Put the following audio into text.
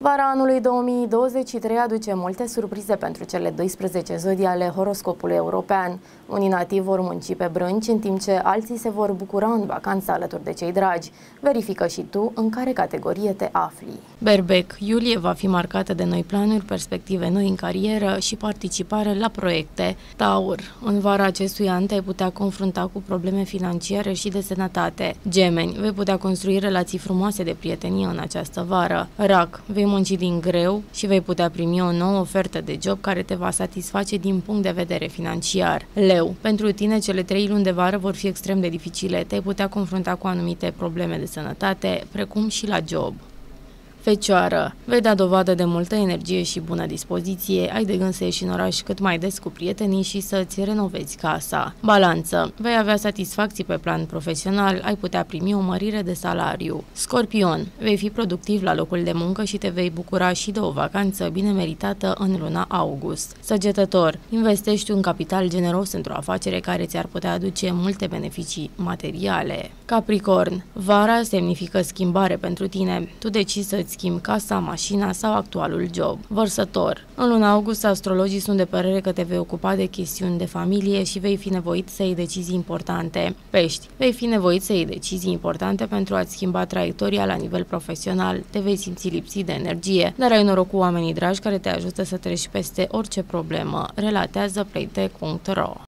Vara anului 2023 aduce multe surprize pentru cele 12 zodii ale horoscopului european. Unii nativi vor munci pe brânci, în timp ce alții se vor bucura în vacanță alături de cei dragi. Verifică și tu în care categorie te afli. Berbec, iulie va fi marcată de noi planuri, perspective noi în carieră și participare la proiecte. Taur, în vara acestui an te-ai putea confrunta cu probleme financiare și de sănătate. Gemeni, vei putea construi relații frumoase de prietenie în această vară. Rac, vei munci din greu și vei putea primi o nouă ofertă de job care te va satisface din punct de vedere financiar. Leu, pentru tine cele 3 luni de vară vor fi extrem de dificile, te-ai putea confrunta cu anumite probleme de sănătate, precum și la job. Fecioară, vei da dovadă de multă energie și bună dispoziție, ai de gând să ieși în oraș cât mai des cu prietenii și să-ți renovezi casa. Balanță, vei avea satisfacții pe plan profesional, ai putea primi o mărire de salariu. Scorpion, vei fi productiv la locul de muncă și te vei bucura și de o vacanță bine meritată în luna august. Săgetător, investești un capital generos într-o afacere care ți-ar putea aduce multe beneficii materiale. Capricorn, vara semnifică schimbare pentru tine, tu decizi să schimbi casa, mașina sau actualul job. Vărsător, în luna august astrologii sunt de părere că te vei ocupa de chestiuni de familie și vei fi nevoit să iei decizii importante. Pești, vei fi nevoit să iei decizii importante pentru a-ți schimba traiectoria la nivel profesional, te vei simți lipsit de energie, dar ai noroc cu oamenii dragi care te ajută să treci peste orice problemă, relatează playtech.ro.